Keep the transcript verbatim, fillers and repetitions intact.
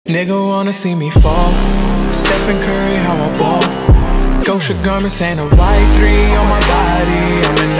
Nigga wanna see me fall. Stephen Curry, how I ball. Gosha garments and a white three on my body. I'm an